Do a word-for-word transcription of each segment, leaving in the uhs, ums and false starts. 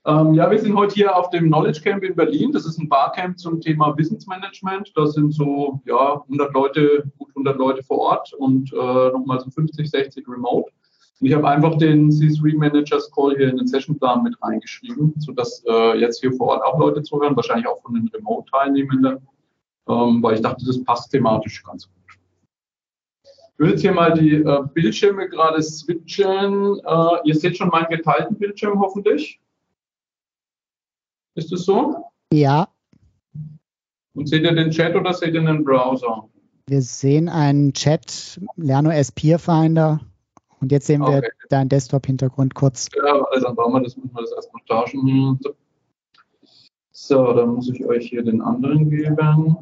Ähm, ja, wir sind heute hier auf dem Knowledge Camp in Berlin. Das ist ein Barcamp zum Thema Wissensmanagement. Da sind so ja, hundert Leute, gut hundert Leute vor Ort und äh, nochmal so fünfzig, sechzig remote. Und ich habe einfach den C drei Managers Call hier in den Sessionplan mit reingeschrieben, sodass äh, jetzt hier vor Ort auch Leute zuhören, wahrscheinlich auch von den Remote-Teilnehmenden, ähm, weil ich dachte, das passt thematisch ganz gut. Ich will jetzt hier mal die äh, Bildschirme gerade switchen. Äh, ihr seht schon meinen geteilten Bildschirm hoffentlich. Ist es so? Ja. Und seht ihr den Chat oder seht ihr den Browser? Wir sehen einen Chat, LernOS Peer Finder. Und jetzt sehen wir okay. Deinen Desktop-Hintergrund kurz. Ja, also dann brauchen wir das, müssen wir das erstmal tauschen. So, dann muss ich euch hier den anderen geben.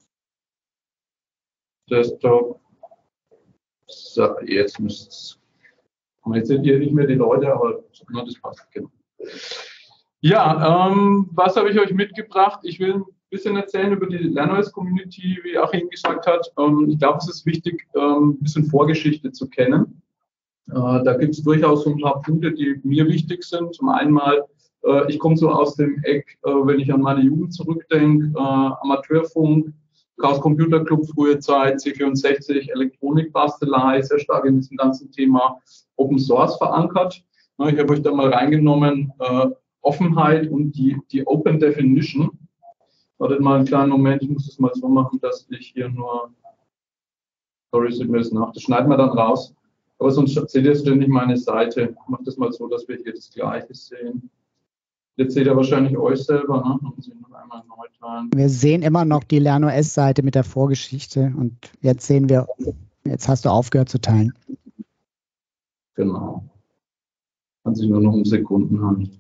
Desktop. So, jetzt müsst es. Jetzt seht ihr nicht mehr die Leute, aber das passt. Genau. Ja, ähm, was habe ich euch mitgebracht? Ich will ein bisschen erzählen über die LernOS-Community, wie Achim gesagt hat. Ähm, ich glaube, es ist wichtig, ähm, ein bisschen Vorgeschichte zu kennen. Äh, da gibt es durchaus so ein paar Punkte, die mir wichtig sind. Zum einen mal, äh, ich komme so aus dem Eck, äh, wenn ich an meine Jugend zurückdenke, äh, Amateurfunk, Chaos Computer Club, frühe Zeit, C vierundsechzig, Elektronikbastelei, sehr stark in diesem ganzen Thema Open Source verankert. Ja, ich habe euch da mal reingenommen, äh, Offenheit und die, die Open Definition. Wartet mal einen kleinen Moment, ich muss das mal so machen, dass ich hier nur, sorry, seht mir das nach, das schneiden wir dann raus. Aber sonst seht ihr ständig meine Seite. Ich mache das mal so, dass wir hier das Gleiche sehen. Jetzt seht ihr wahrscheinlich euch selber, ne? Muss ich noch einmal neu teilen. Wir sehen immer noch die LernOS-Seite mit der Vorgeschichte und jetzt sehen wir, jetzt hast du aufgehört zu teilen. Genau. Kann sich nur noch um Sekunden handeln.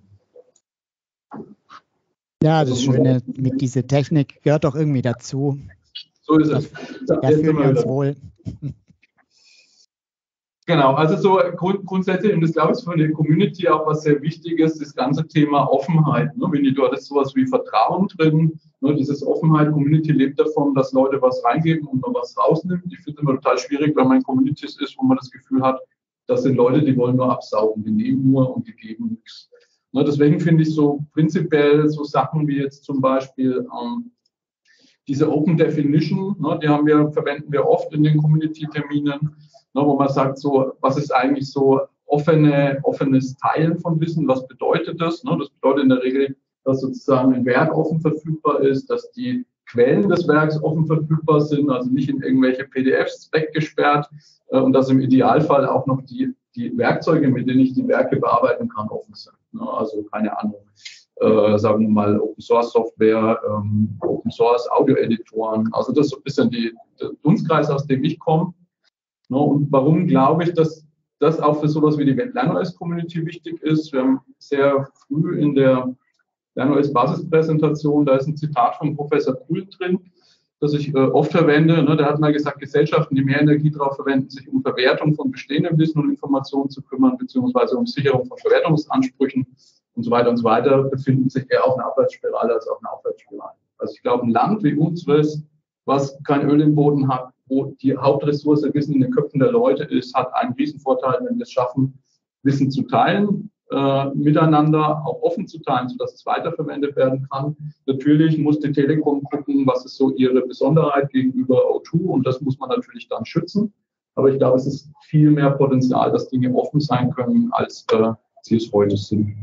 Ja, das Schöne mit dieser Technik gehört doch irgendwie dazu. So ist es. Da, da fühlen wir uns wohl. Genau, also so grund, grundsätzlich, und das glaube ich ist für die Community auch was sehr Wichtiges, das ganze Thema Offenheit. Ne? Wenn du hattest sowas wie Vertrauen drin, ne? Dieses Offenheit, Community lebt davon, dass Leute was reingeben und man was rausnimmt. Ich finde es immer total schwierig, wenn man in Communities ist, wo man das Gefühl hat, das sind Leute, die wollen nur absaugen, die nehmen nur und die geben nichts. Ne, deswegen finde ich so prinzipiell so Sachen wie jetzt zum Beispiel ähm, diese Open Definition, ne, die haben wir, verwenden wir oft in den Community-Terminen, ne, wo man sagt, so, was ist eigentlich so offene, offenes Teilen von Wissen, was bedeutet das? Ne? Das bedeutet in der Regel, dass sozusagen ein Werk offen verfügbar ist, dass die Quellen des Werks offen verfügbar sind, also nicht in irgendwelche P D Fs weggesperrt äh, und dass im Idealfall auch noch die, die Werkzeuge, mit denen ich die Werke bearbeiten kann, offen sind. Ne? Also keine Ahnung, äh, sagen wir mal Open Source Software, ähm, Open Source Audio-Editoren. Also das ist so ein bisschen die, der Dunstkreis, aus dem ich komme. Ne? Und warum glaube ich, dass das auch für sowas wie die LernOS-Community wichtig ist? Wir haben sehr früh in der LernOS-Basispräsentation, da ist ein Zitat von Professor Kuhl drin, das ich äh, oft verwende. Ne? Der hat mal gesagt, Gesellschaften, die mehr Energie darauf verwenden, sich um Verwertung von bestehendem Wissen und Informationen zu kümmern, beziehungsweise um Sicherung von Verwertungsansprüchen und so weiter und so weiter, befinden sich eher auf einer Abwärtsspirale als auf einer Aufwärtsspirale. Also ich glaube, ein Land wie unseres, was kein Öl im Boden hat, wo die Hauptressource Wissen in den Köpfen der Leute ist, hat einen Riesenvorteil, wenn wir es schaffen, Wissen zu teilen, Äh, miteinander auch offen zu teilen, sodass es weiterverwendet werden kann. Natürlich muss die Telekom gucken, was ist so ihre Besonderheit gegenüber O zwei und das muss man natürlich dann schützen. Aber ich glaube, es ist viel mehr Potenzial, dass Dinge offen sein können, als äh, sie es heute sind.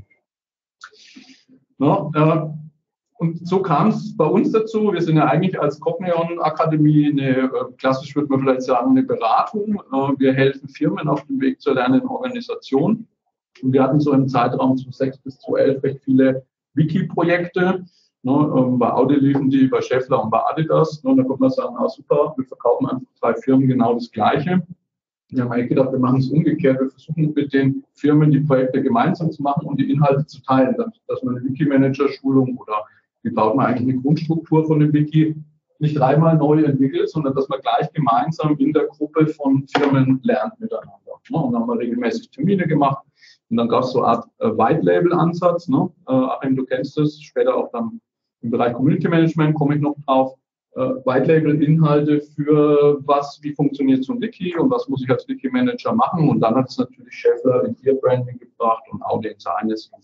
Ja, äh, und so kam es bei uns dazu. Wir sind ja eigentlich als Cognion-Akademie eine, äh, klassisch würde man vielleicht sagen, eine Beratung. Äh, wir helfen Firmen auf dem Weg zur lernenden Organisation. Und wir hatten so im Zeitraum zu sechs bis zu elf recht viele Wiki-Projekte. Ne, ähm, bei Audi liefen die, bei Schaeffler und bei Adidas. Ne, da konnte man sagen, ah, super, wir verkaufen einfach drei Firmen genau das Gleiche. Wir haben eigentlich gedacht, wir machen es umgekehrt. Wir versuchen mit den Firmen die Projekte gemeinsam zu machen und die Inhalte zu teilen. Dass man eine Wiki-Manager-Schulung oder wie baut man eigentlich eine Grundstruktur von einem Wiki nicht dreimal neu entwickelt, sondern dass man gleich gemeinsam in der Gruppe von Firmen lernt miteinander. Ne, und dann haben wir regelmäßig Termine gemacht. Und dann gab es so eine Art äh, White-Label-Ansatz. Ne? Äh, Achim, du kennst das, später auch dann im Bereich Community Management komme ich noch drauf. Äh, White-Label-Inhalte für was, wie funktioniert so ein Wiki und was muss ich als Wiki-Manager machen. Und dann hat es natürlich Schaeffler in ihr Branding gebracht und Audi in seines.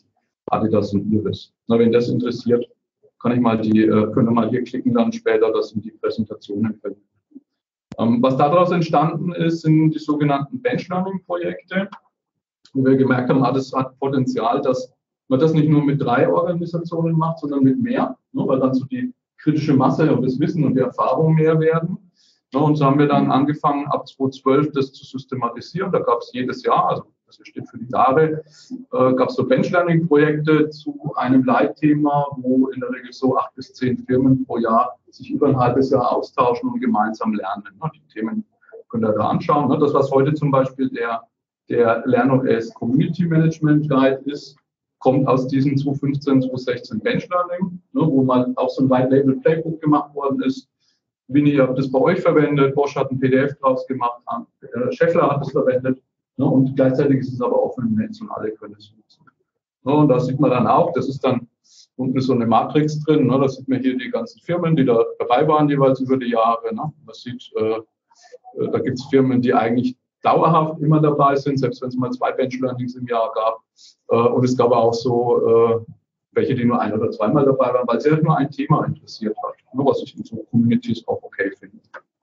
Adidas und Iris. Na, wenn das interessiert, kann ich mal die, äh, können wir mal hier klicken dann später, das sind die Präsentationen. Ähm, was daraus entstanden ist, sind die sogenannten Bench-Learning-Projekte, wo wir gemerkt haben, ah, das hat Potenzial, dass man das nicht nur mit drei Organisationen macht, sondern mit mehr, ne, weil dann so die kritische Masse und das Wissen und die Erfahrung mehr werden. Ja, und so haben wir dann angefangen, ab zweitausendzwölf das zu systematisieren. Da gab es jedes Jahr, also das steht für die Jahre, äh, gab es so Bench-Learning-Projekte zu einem Leitthema, wo in der Regel so acht bis zehn Firmen pro Jahr sich über ein halbes Jahr austauschen und gemeinsam lernen. Ne? Die Themen könnt ihr da anschauen. Ne? Das, was heute zum Beispiel der, der LernOS Community Management Guide ist, kommt aus diesem zweitausendfünfzehn, zweitausendsechzehn Bench-Learning, ne? Wo mal auch so ein White-Label-Playbook gemacht worden ist. Winnie, ihr habt das bei euch verwendet, Bosch hat ein P D F draus gemacht, äh, Schaeffler hat es verwendet, ne, und gleichzeitig ist es aber offen im Netz und alle können es nutzen. Ne, und da sieht man dann auch, das ist dann unten so eine Matrix drin, ne, da sieht man hier die ganzen Firmen, die da dabei waren jeweils über die Jahre. Ne. Man sieht, äh, äh, da gibt es Firmen, die eigentlich dauerhaft immer dabei sind, selbst wenn es mal zwei Bench-Learnings im Jahr gab. Äh, und es gab auch so äh, welche, die nur ein- oder zweimal dabei waren, weil sie halt nur ein Thema interessiert hat, ne, was ich in so Communities auch okay finde.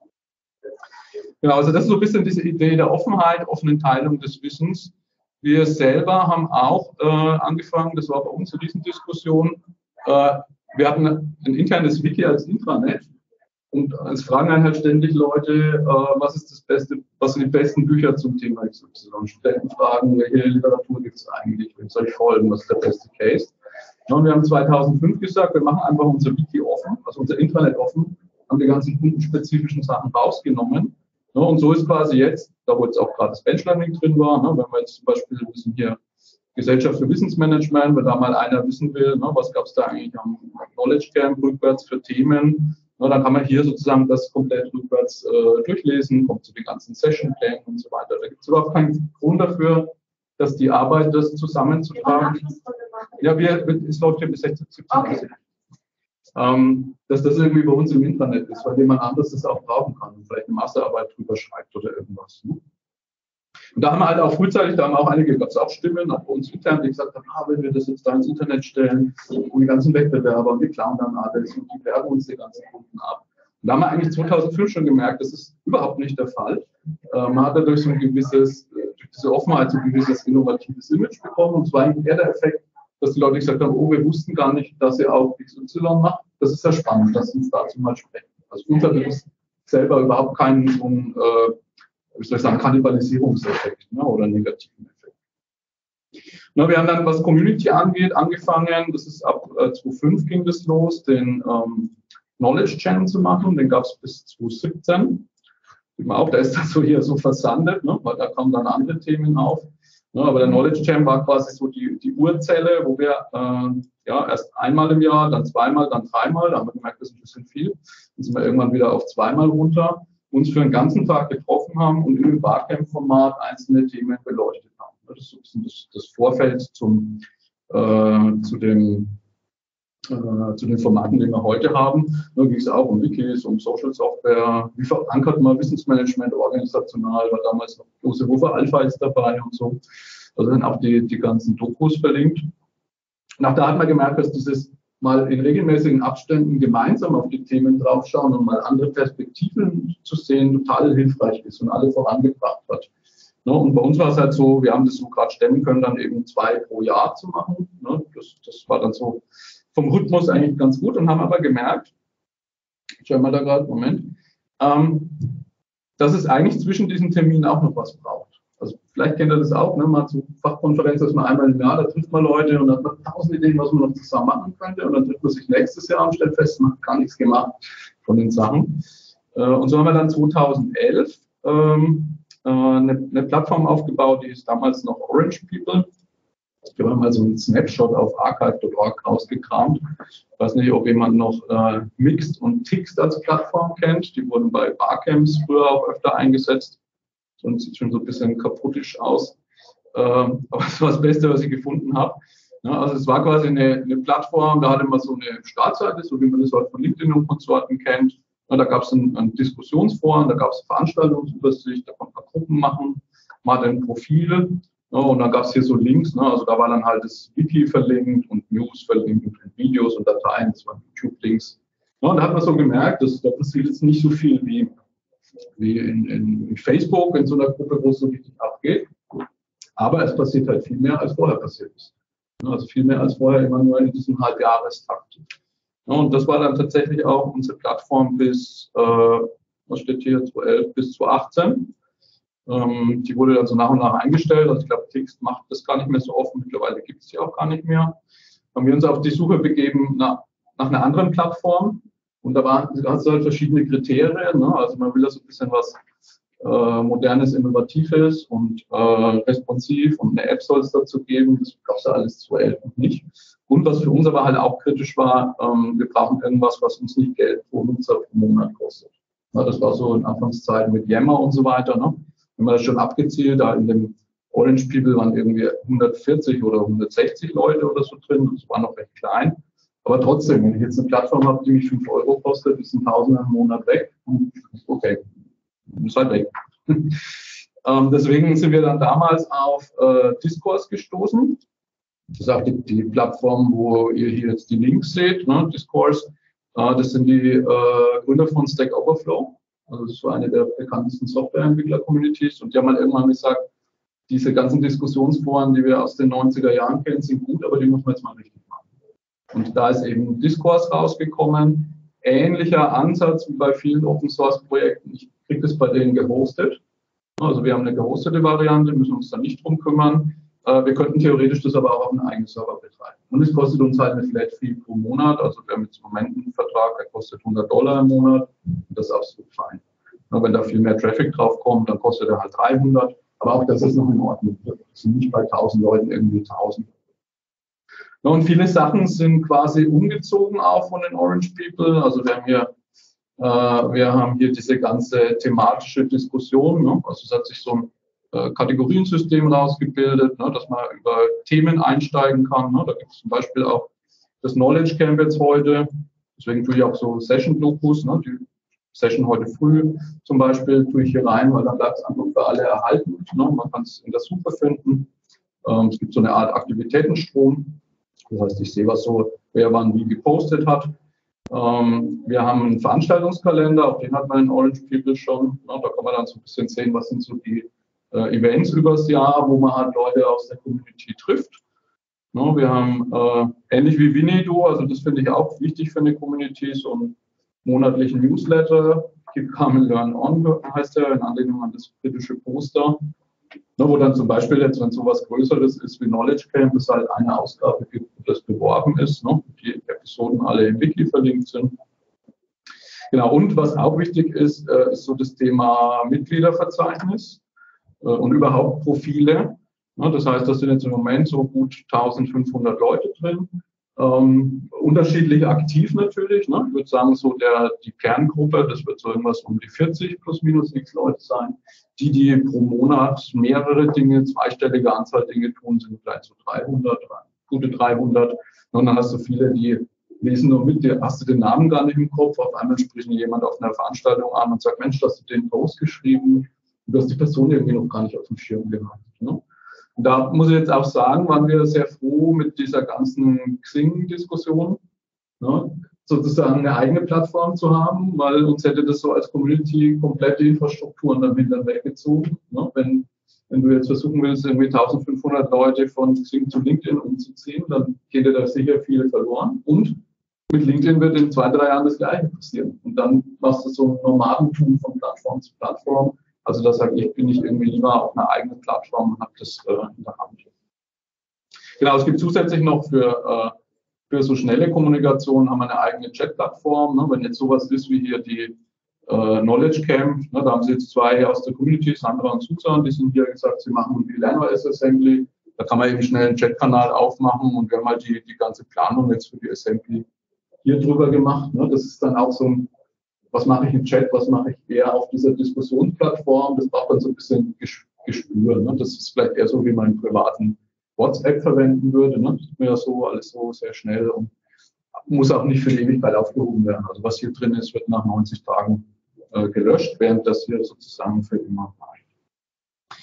Genau, also das ist so ein bisschen diese Idee der Offenheit, offenen Teilung des Wissens. Wir selber haben auch äh, angefangen, das war bei uns in diesen Diskussionen, äh, wir hatten ein internes Wiki als Intranet und es fragen einen halt ständig Leute, äh, was ist das Beste, was sind die besten Bücher zum Thema X Y. Studenten fragen, welche Literatur gibt es eigentlich, wem soll ich folgen, was ist der beste Case. Ja, und wir haben zweitausendfünf gesagt, wir machen einfach unser Wiki offen, also unser Intranet offen, haben die ganzen kundenspezifischen Sachen rausgenommen. Ja, und so ist quasi jetzt, da wo jetzt auch gerade das Bench-Learning drin war, ne, wenn wir jetzt zum Beispiel wissen hier Gesellschaft für Wissensmanagement, wenn da mal einer wissen will, ne, was gab es da eigentlich am Knowledge Camp rückwärts für Themen, ne, dann kann man hier sozusagen das komplett rückwärts äh, durchlesen, kommt zu den ganzen Session-Plänen und so weiter. Da gibt es überhaupt keinen Grund dafür, dass die Arbeit, das zusammenzutragen. Ja, wir, es läuft hier bis sechzehn, siebzehn. Okay. Ähm, dass das irgendwie bei uns im Internet ist, weil jemand anderes das auch brauchen kann und vielleicht eine Masterarbeit drüber schreibt oder irgendwas. Ne? Und da haben wir halt auch frühzeitig, da haben auch einige, gab es auch Stimmen, auch bei uns intern, die gesagt haben, ah, wenn wir das jetzt da ins Internet stellen und die ganzen Wettbewerber und die klauen dann alles und die werben uns die ganzen Kunden ab. Und da haben wir eigentlich zweitausendfünf schon gemerkt, das ist überhaupt nicht der Fall. Äh, man hat dadurch so ein gewisses, durch diese Offenheit so ein gewisses innovatives Image bekommen und zwar eigentlich eher der Effekt, dass die Leute gesagt haben, oh, wir wussten gar nicht, dass ihr auch X Y macht. Das ist ja spannend, dass uns dazu mal sprechen. Also unser ist selber überhaupt keinen so einen, äh, wie soll ich sagen, Kannibalisierungseffekt, ne, oder negativen Effekt. Na, wir haben dann, was Community angeht, angefangen, das ist ab äh, zweitausendfünf ging das los, den ähm, Knowledge Channel zu machen, den gab es bis zweitausendsiebzehn. Sieht man auch, da ist das so hier so versandet, ne, weil da kamen dann andere Themen auf. Ja, aber der Knowledge Jam war quasi so die, die Urzelle, wo wir äh, ja, erst einmal im Jahr, dann zweimal, dann dreimal, da haben wir gemerkt, das ist ein bisschen viel. Dann sind wir irgendwann wieder auf zweimal runter, uns für den ganzen Tag getroffen haben und im Barcamp-Format einzelne Themen beleuchtet haben. Das ist so ein bisschen das, das Vorfeld zum, äh, zu, dem, äh, zu den Formaten, die wir heute haben. Da ging es auch um Wikis, um Social Software, wie verankert man Wissensmanagement organisational, war damals noch große Wurfer Alpha ist dabei und so. Also sind auch die, die ganzen Dokus verlinkt. Nach da hat man gemerkt, dass dieses mal in regelmäßigen Abständen gemeinsam auf die Themen draufschauen und mal andere Perspektiven zu sehen, total hilfreich ist und alle vorangebracht hat. Und bei uns war es halt so, wir haben das so gerade stemmen können, dann eben zwei pro Jahr zu machen. Das, das war dann so vom Rhythmus eigentlich ganz gut und haben aber gemerkt, schauen wir mal da gerade, Moment, ähm, dass es eigentlich zwischen diesen Terminen auch noch was braucht. Also vielleicht kennt ihr das auch, ne? Mal zu Fachkonferenz, dass man einmal im Jahr, da trifft man Leute und dann hat man tausend Ideen, was man noch zusammen machen könnte und dann trifft man sich nächstes Jahr und stellt fest, man hat gar nichts gemacht von den Sachen. Äh, und so haben wir dann zweitausendelf ähm, äh, eine, eine Plattform aufgebaut, die ist damals noch Orange People. Wir haben mal so einen Snapshot auf archive punkt org rausgekramt. Ich weiß nicht, ob jemand noch äh, Mixed und Tixt als Plattform kennt. Die wurden bei Barcamps früher auch öfter eingesetzt. Und sieht schon so ein bisschen kaputtisch aus. Ähm, aber das war das Beste, was ich gefunden habe. Ja, also es war quasi eine, eine Plattform, da hatte man so eine Startseite, so wie man das heute von LinkedIn und Konsorten kennt. Ja, da gab es ein, ein Diskussionsforum, da gab es Veranstaltungsübersicht, da konnte man Gruppen machen, man hatte ein Profil. Ja, und dann gab es hier so Links, ne? Also da war dann halt das Wiki verlinkt und News verlinkt und Videos und Dateien, das waren YouTube-Links. Ja, und da hat man so gemerkt, dass da passiert jetzt nicht so viel wie, wie in, in Facebook, in so einer Gruppe, wo es so richtig abgeht. Aber es passiert halt viel mehr, als vorher passiert ist. Also viel mehr als vorher immer nur in diesem Halbjahrestakt. Ja, und das war dann tatsächlich auch unsere Plattform bis, äh, was steht hier, zweitausendelf bis zweitausendachtzehn. Ähm, die wurde dann so nach und nach eingestellt. Also ich glaube, Text macht das gar nicht mehr so oft. Mittlerweile gibt es sie auch gar nicht mehr. Haben wir uns auf die Suche begeben nach, nach einer anderen Plattform. Und da waren also halt verschiedene Kriterien. Ne? Also man will da so ein bisschen was äh, Modernes, Innovatives und äh, responsiv und eine App soll es dazu geben. Das gab es ja alles zweitausendelf noch nicht. Und was für uns aber halt auch kritisch war, ähm, wir brauchen irgendwas, was uns nicht Geld pro Nutzer pro Monat kostet. Ja, das war so in Anfangszeiten mit Yammer und so weiter. Ne? Wenn man das schon abgezielt, da in dem Orange People waren irgendwie hundertvierzig oder hundertsechzig Leute oder so drin. Das war noch recht klein. Aber trotzdem, wenn ich jetzt eine Plattform habe, die mich fünf Euro kostet, ist ein Tausender im Monat weg. Okay, ist halt weg. ähm, deswegen sind wir dann damals auf äh, Discourse gestoßen. Das ist auch die, die Plattform, wo ihr hier jetzt die Links seht. Ne? Discourse, äh, das sind die äh, Gründer von Stack Overflow. Also das war eine der bekanntesten Softwareentwickler-Communities. Und die haben halt irgendwann gesagt, diese ganzen Diskussionsforen, die wir aus den neunziger Jahren kennen, sind gut, aber die muss man jetzt mal richtig machen. Und da ist eben Discourse rausgekommen. Ähnlicher Ansatz wie bei vielen Open-Source-Projekten. Ich kriege das bei denen gehostet. Also wir haben eine gehostete Variante, müssen uns da nicht drum kümmern. Wir könnten theoretisch das aber auch auf einen eigenen Server betreiben. Und es kostet uns halt eine Flat-Fee pro Monat. Also wir haben jetzt im Moment einen Vertrag, der kostet hundert Dollar im Monat. Das ist absolut fein. Und wenn da viel mehr Traffic drauf kommt, dann kostet er halt dreihundert. Aber auch das ist noch in Ordnung. Wir sind nicht bei tausend Leuten irgendwie tausend. Ja, und viele Sachen sind quasi umgezogen auch von den Orange People. Also wir haben hier, äh, wir haben hier diese ganze thematische Diskussion. Ne? Also es hat sich so ein äh, Kategoriensystem rausgebildet, ne? Dass man über Themen einsteigen kann. Ne? Da gibt es zum Beispiel auch das Knowledge Camp jetzt heute. Deswegen tue ich auch so Session-Dokus. Ne? Die Session heute früh zum Beispiel tue ich hier rein, weil dann bleibt es einfach für alle erhalten. Ne? Man kann es in der Suche finden. Ähm, es gibt so eine Art Aktivitätenstrom. Das heißt, ich sehe, was so, wer wann wie gepostet hat. Ähm, wir haben einen Veranstaltungskalender, auch den hat man in Orange People schon. Ja, da kann man dann so ein bisschen sehen, was sind so die äh, Events übers Jahr, wo man halt Leute aus der Community trifft. Ja, wir haben äh, ähnlich wie Winedo, also das finde ich auch wichtig für eine Community, so einen monatlichen Newsletter. Keep Calm and Learn On heißt der, in Anlehnung an das britische Poster. Ne, wo dann zum Beispiel jetzt, wenn sowas Größeres ist wie Knowledge Camp, es halt eine Ausgabe gibt, das beworben ist, ne, die Episoden alle im Wiki verlinkt sind. Genau, und was auch wichtig ist, äh, ist so das Thema Mitgliederverzeichnis äh, und überhaupt Profile. Ne, das heißt, da sind jetzt im Moment so gut eintausendfünfhundert Leute drin. Ähm, unterschiedlich aktiv natürlich. Ne? Ich würde sagen, so der, die Kerngruppe, das wird so irgendwas um die vierzig plus minus x Leute sein. Die, die pro Monat mehrere Dinge, zweistellige Anzahl Dinge tun, sind vielleicht so dreihundert, gute dreihundert. Und dann hast du viele, die lesen nur mit, dir hast du den Namen gar nicht im Kopf. Auf einmal spricht jemand auf einer Veranstaltung an und sagt, Mensch, hast du den Post geschrieben? Und du hast die Person irgendwie noch gar nicht auf dem Schirm gehabt. Ne? Und da muss ich jetzt auch sagen, waren wir sehr froh mit dieser ganzen Xing-Diskussion, ne, sozusagen eine eigene Plattform zu haben, weil uns hätte das so als Community komplette Infrastrukturen dann hinterher weggezogen. Ne, wenn, wenn du jetzt versuchen willst, irgendwie eintausendfünfhundert Leute von Xing zu LinkedIn umzuziehen, dann geht dir da sicher viele verloren. Und mit LinkedIn wird in zwei, drei Jahren das Gleiche passieren. Und dann machst du so ein Nomadentum von Plattform zu Plattform. Also da sage ich, bin ich irgendwie lieber auf einer eigenen Plattform und habe das äh, in der Hand. Genau, es gibt zusätzlich noch für, äh, für so schnelle Kommunikation haben wir eine eigene Chat-Plattform. Ne? Wenn jetzt sowas ist wie hier die äh, Knowledge Camp, ne? Da haben sie jetzt zwei aus der Community, Sandra und Susan, die sind hier gesagt, sie machen die Lerner-Assembly. Da kann man eben schnell einen Chat-Kanal aufmachen und wir haben halt die, die ganze Planung jetzt für die Assembly hier drüber gemacht. Ne? Das ist dann auch so ein, was mache ich im Chat, was mache ich eher auf dieser Diskussionsplattform, das braucht dann so ein bisschen Gespür. Ne? Das ist vielleicht eher so, wie man einen privaten WhatsApp verwenden würde. Ne? Das ist mir ja so alles so sehr schnell und muss auch nicht für die Ewigkeit aufgehoben werden. Also was hier drin ist, wird nach neunzig Tagen äh, gelöscht, während das hier sozusagen für immer bleibt.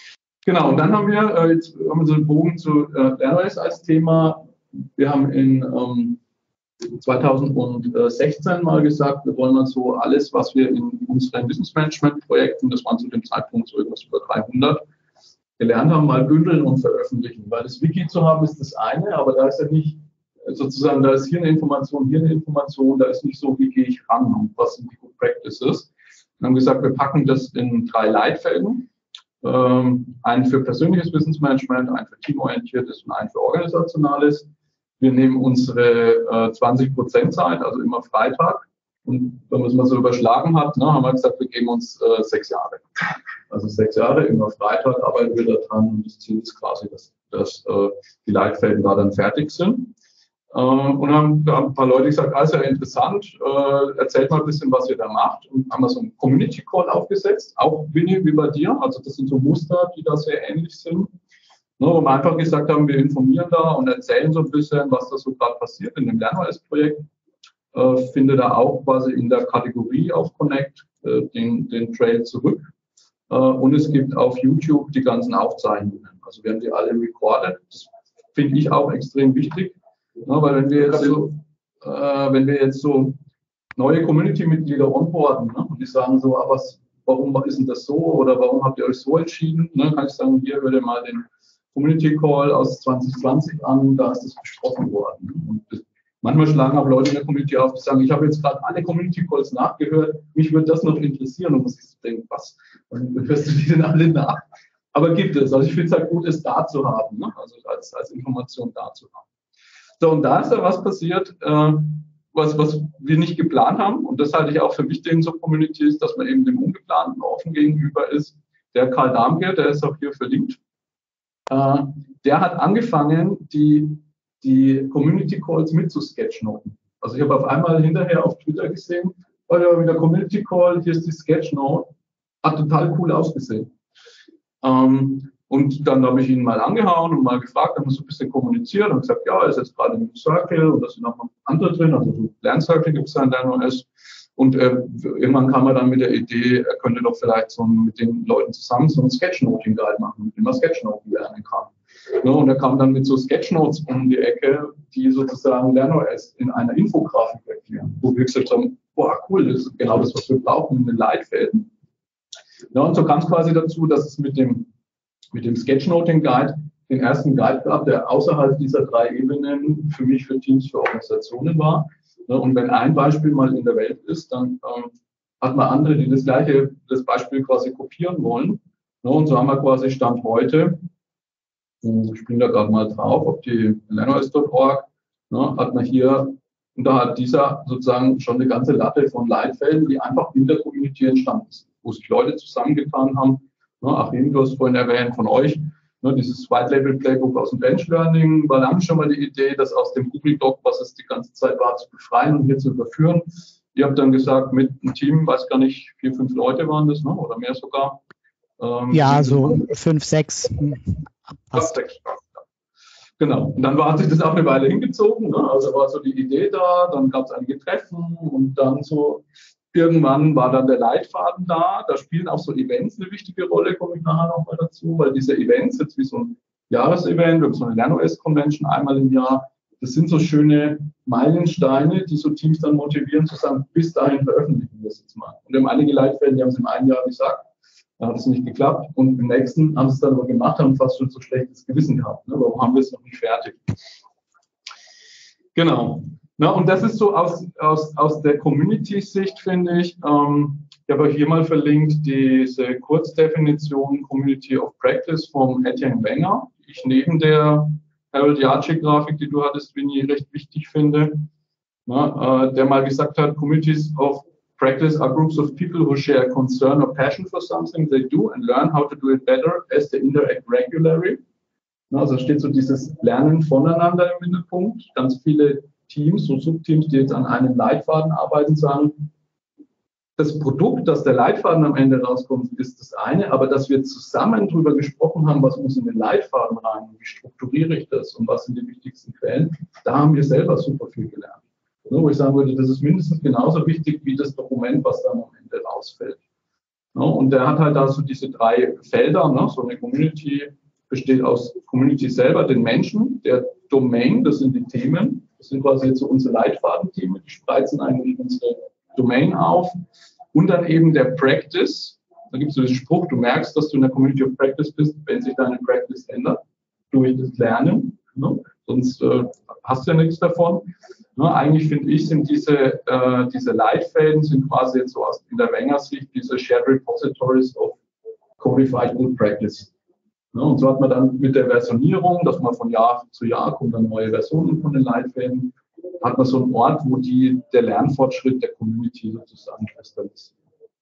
Genau, und dann haben wir, äh, jetzt haben wir so einen Bogen zu äh, LernOS als Thema. Wir haben in ähm, zweitausendsechzehn mal gesagt, wir wollen mal so alles, was wir in unseren Wissensmanagement-Projekten, das waren zu dem Zeitpunkt so irgendwas über dreihundert, gelernt haben, mal bündeln und veröffentlichen. Weil das Wiki zu haben ist das eine, aber da ist ja nicht sozusagen, da ist hier eine Information, hier eine Information, da ist nicht so, wie gehe ich ran und was sind die Good Practices. Wir haben gesagt, wir packen das in drei Leitfäden. Ähm, einen für persönliches Wissensmanagement, einen für teamorientiertes und einen für organisationales. Wir nehmen unsere äh, zwanzig Prozent Zeit, also immer Freitag. Und wenn man es mal so überschlagen hat, ne, haben wir gesagt, wir geben uns äh, sechs Jahre. Also sechs Jahre, immer Freitag arbeiten wir da dran. Und das Ziel ist quasi, dass, dass äh, die Leitfäden da dann fertig sind. Äh, und dann haben da ein paar Leute gesagt, ah, ist ja interessant, äh, erzählt mal ein bisschen, was ihr da macht. Und haben wir so einen Community Call aufgesetzt, auch Winnie, wie bei dir. Also das sind so Muster, die da sehr ähnlich sind. Ne, wo wir einfach gesagt haben, wir informieren da und erzählen so ein bisschen, was da so gerade passiert in dem LernOS-Projekt. Äh, finde da auch quasi in der Kategorie auf Connect äh, den, den Trail zurück. Äh, und es gibt auf YouTube die ganzen Aufzeichnungen. Also wir haben die alle recorded. Das finde ich auch extrem wichtig. Ja, weil wenn wir jetzt so, äh, wenn wir jetzt so neue Community-Mitglieder onboarden, ne, und die sagen so, ah, was, warum ist denn das so oder warum habt ihr euch so entschieden, ne, kann ich sagen, hier hört ihr mal den Community Call aus zwanzig zwanzig an, da ist das besprochen worden. Und das, manchmal schlagen auch Leute in der Community auf, die sagen, ich habe jetzt gerade alle Community Calls nachgehört, mich würde das noch interessieren. Und muss ich so denken, was, wann hörst du die denn alle nach? Aber gibt es. Also ich finde es halt gut, es da zu haben, ne? Also als, als Information da zu haben. So, und da ist ja was passiert, äh, was, was wir nicht geplant haben. Und das halte ich auch für wichtig in so Communities, dass man eben dem Ungeplanten offen gegenüber ist. Der Karl Darmke, der ist auch hier verlinkt, äh, der hat angefangen, die, die Community Calls mit zu Sketchnoten. Also ich habe auf einmal hinterher auf Twitter gesehen, oh ja, wieder Community Call, hier ist die Sketchnote. Hat total cool ausgesehen. Ähm, Und dann habe ich ihn mal angehauen und mal gefragt, haben wir so ein bisschen kommuniziert und gesagt, ja, er ist jetzt gerade im Circle und da sind auch noch andere drin, also so Lerncircle gibt es ja in LernOS. Und äh, irgendwann kam er dann mit der Idee, er könnte doch vielleicht so mit den Leuten zusammen so ein Sketchnoting-Guide machen, mit dem er Sketchnoten lernen kann. Ja, und er kam dann mit so Sketchnotes um die Ecke, die sozusagen LernOS in einer Infografik erklären, wo wir gesagt haben, boah, cool, das ist genau das, was wir brauchen in den Leitfäden. Ja, und so kam es quasi dazu, dass es mit dem mit dem Sketchnoting-Guide den ersten Guide gab, der außerhalb dieser drei Ebenen für mich, für Teams, für Organisationen war. Und wenn ein Beispiel mal in der Welt ist, dann ähm, hat man andere, die das gleiche, das Beispiel quasi kopieren wollen. Und so haben wir quasi Stand heute, ich springe da gerade mal drauf, auf die LernOS Punkt org, hat man hier, und da hat dieser sozusagen schon eine ganze Latte von Leitfäden, die einfach in der Community entstanden sind, wo sich Leute zusammengetan haben. Achim, du hast vorhin erwähnt von euch, ne, dieses White-Label-Playbook aus dem Bench-Learning, war lange schon mal die Idee, das aus dem Google Doc, was es die ganze Zeit war, zu befreien und hier zu überführen. Ihr habt dann gesagt, mit einem Team, weiß gar nicht, vier, fünf Leute waren das, ne, oder mehr sogar. Ähm, ja, so fünf, sechs. Passt. Sechs. Genau. Und dann hat sich das auch eine Weile hingezogen. Ne? Also war so die Idee da, dann gab es einige Treffen und dann so irgendwann war dann der Leitfaden da. Da spielen auch so Events eine wichtige Rolle, komme ich nachher nochmal dazu, weil diese Events, jetzt wie so ein Jahresevent, wir haben so eine LernOS-Convention einmal im Jahr, das sind so schöne Meilensteine, die so Teams dann motivieren zu sagen, bis dahin veröffentlichen wir es jetzt mal. Und wir haben einige Leitfäden, die haben es im einen Jahr gesagt, da hat es nicht geklappt. Und im nächsten haben sie es dann aber gemacht, haben fast schon so schlechtes Gewissen gehabt. Ne? Warum haben wir es noch nicht fertig? Genau. Na, und das ist so aus, aus, aus der Community-Sicht, finde ich. Ähm, ich habe euch hier mal verlinkt diese Kurzdefinition Community of Practice vom Etienne Wenger, die ich neben der Harold Yarchi-Grafik, die du hattest, Winnie, recht wichtig finde. Na, äh, der mal gesagt hat, Communities of Practice are groups of people who share concern or passion for something they do and learn how to do it better as they interact regularly. Also steht so dieses Lernen voneinander im Mittelpunkt. Ganz viele Teams, so Subteams, die jetzt an einem Leitfaden arbeiten, sagen, das Produkt, das der Leitfaden am Ende rauskommt, ist das eine, aber dass wir zusammen darüber gesprochen haben, was muss in den Leitfaden rein, wie strukturiere ich das und was sind die wichtigsten Quellen, da haben wir selber super viel gelernt. Wo ich sagen würde, das ist mindestens genauso wichtig wie das Dokument, was dann am Ende rausfällt. Ne? Und der hat halt da so diese drei Felder. Ne? So eine Community besteht aus Community selber, den Menschen, der Domain, das sind die Themen, das sind quasi jetzt so unsere Leitfadenthemen, die spreizen eigentlich unsere Domain auf. Und dann eben der Practice. Da gibt es so diesen Spruch, du merkst, dass du in der Community of Practice bist, wenn sich deine Practice ändert, durch das Lernen. Ne? Sonst äh, hast du ja nichts davon. Ne? Eigentlich finde ich, sind diese, äh, diese Leitfäden sind quasi jetzt so aus in der Wenger-Sicht diese Shared Repositories of Codified Good Practice. Ne? Und so hat man dann mit der Versionierung, dass man von Jahr zu Jahr kommen dann neue Versionen von den Leitfäden, hat man so einen Ort, wo die, der Lernfortschritt der Community sozusagen kristallisiert.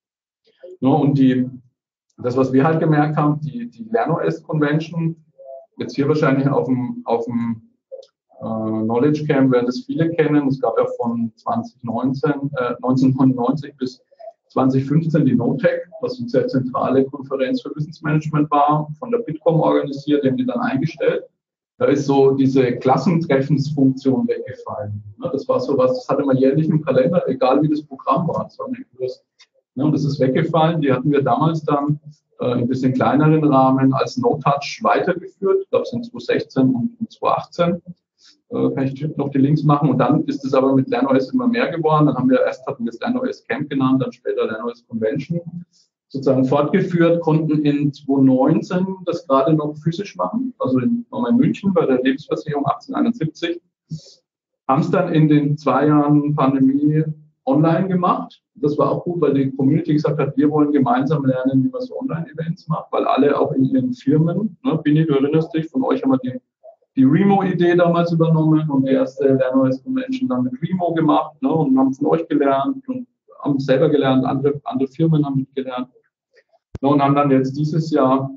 Ja, und die, das, was wir halt gemerkt haben, die, die LernOS Convention, jetzt hier wahrscheinlich auf dem, auf dem äh, Knowledge Camp werden das viele kennen. Es gab ja von zwanzig neunzehn, äh, neunzehnhundertneunundneunzig bis zwanzig fünfzehn die NoTech, was eine sehr zentrale Konferenz für Wissensmanagement war, von der Bitkom organisiert, die haben die dann eingestellt. Da ist so diese Klassentreffensfunktion weggefallen. Das war so was, das hatte man jährlich im Kalender, egal wie das Programm war. Das war ein Kurs. Ja, und das ist weggefallen. Die hatten wir damals dann äh, in ein bisschen kleineren Rahmen als No-Touch weitergeführt. Ich glaube, es sind zwanzig sechzehn und zwanzig achtzehn. Äh, kann ich noch die Links machen. Und dann ist es aber mit LernOS immer mehr geworden. Dann haben wir erst hatten wir das LernOS Camp genannt, dann später LernOS Convention sozusagen fortgeführt, konnten in zwanzig neunzehn das gerade noch physisch machen, also in, in München bei der Lebensversicherung achtzehnhunderteinundsiebzig. Haben es dann in den zwei Jahren Pandemie online gemacht. Das war auch gut, weil die Community gesagt hat, wir wollen gemeinsam lernen, wie man so Online-Events macht, weil alle auch in ihren Firmen, ne, Bini, du erinnerst dich, von euch haben wir die, die Remo-Idee damals übernommen und die erste LernOS Convention dann mit Remo gemacht, ne, und haben von euch gelernt und haben selber gelernt, andere, andere Firmen haben gelernt. Ne, und haben dann jetzt dieses Jahr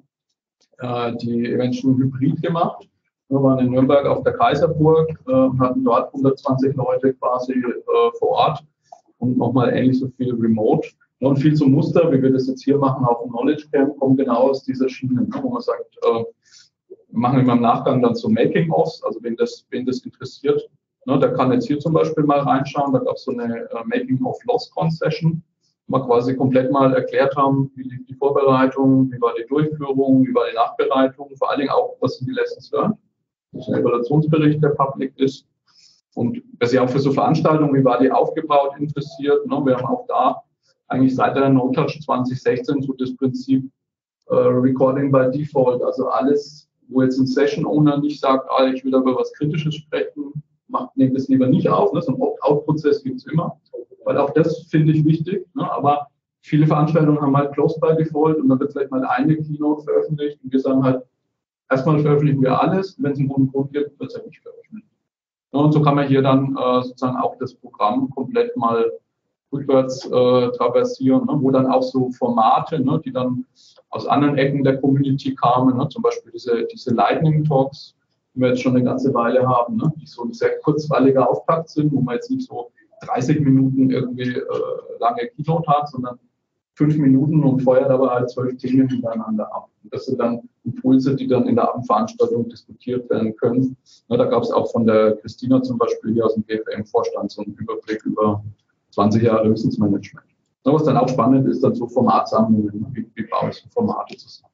äh, die Events schon hybrid gemacht. Wir waren in Nürnberg auf der Kaiserburg äh, und hatten dort hundertzwanzig Leute quasi äh, vor Ort. Und nochmal ähnlich so viel Remote. Und viel zum Muster, wie wir das jetzt hier machen auf dem Knowledge Camp, kommt genau aus dieser Schiene, ne, wo man sagt, äh, machen wir im Nachgang dann so Making-ofs, also wen das, wen das interessiert, ne, der kann jetzt hier zum Beispiel mal reinschauen, da gab es so eine äh, Making-of-Lost-Con-Session, wo wir quasi komplett mal erklärt haben, wie lief die Vorbereitung, wie war die Durchführung, wie war die Nachbereitung, vor allen Dingen auch, was sind die Lessons learned, das ist ein Evaluationsbericht, der public ist. Und wer sich auch für so Veranstaltungen, wie war die aufgebaut, interessiert. Ne? Wir haben auch da eigentlich seit der No-Touch zwanzig sechzehn so das Prinzip äh, Recording by Default. Also alles, wo jetzt ein Session-Owner nicht sagt, ah, ich will über was Kritisches sprechen, macht, nehmt es lieber nicht auf. Ne? So einen Opt-out-Prozess gibt es immer. Weil auch das finde ich wichtig. Ne? Aber viele Veranstaltungen haben halt Closed by Default und dann wird vielleicht mal eine Keynote veröffentlicht und wir sagen halt, erstmal veröffentlichen wir alles. Wenn es einen guten Grund gibt, wird es halt nicht veröffentlicht. Und so kann man hier dann äh, sozusagen auch das Programm komplett mal rückwärts äh, traversieren, ne, wo dann auch so Formate, ne, die dann aus anderen Ecken der Community kamen, ne, zum Beispiel diese, diese Lightning Talks, die wir jetzt schon eine ganze Weile haben, ne, die so ein sehr kurzweiliger Auftakt sind, wo man jetzt nicht so dreißig Minuten irgendwie äh, lange Keynote hat, sondern fünf Minuten und feuert aber halt zwölf Themen hintereinander ab. Und das sind dann Impulse, die dann in der Abendveranstaltung diskutiert werden können. Ja, da gab es auch von der Christina zum Beispiel hier aus dem G F M-Vorstand so einen Überblick über zwanzig Jahre Wissensmanagement. Ja, was dann auch spannend ist, dann so Formatsammlungen, wie, wie baue ich so Formate zusammen.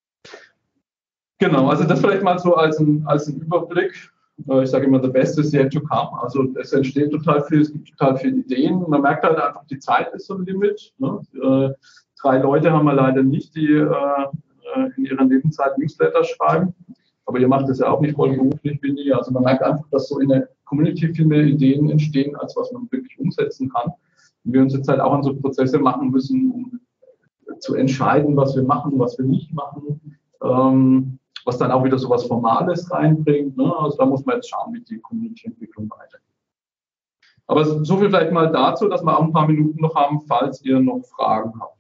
Genau, also das vielleicht mal so als ein, als ein Überblick. Ich sage immer, the best is yet to come. Also es entsteht total viel, es gibt total viele Ideen. Man merkt halt einfach, die Zeit ist so ein Limit. Ne? Äh, drei Leute haben wir leider nicht, die äh, in ihrer Nebenzeit Newsletter schreiben. Aber ihr macht das ja auch nicht voll beruflich, finde ich. Also man merkt einfach, dass so in der Community viel mehr Ideen entstehen, als was man wirklich umsetzen kann. Und wir uns jetzt halt auch an so Prozesse machen müssen, um zu entscheiden, was wir machen, was wir nicht machen. Ähm, was dann auch wieder so was Formales reinbringt. Ne? Also da muss man jetzt schauen, wie die Community-Entwicklung weitergeht. Aber so viel vielleicht mal dazu, dass wir auch ein paar Minuten noch haben, falls ihr noch Fragen habt.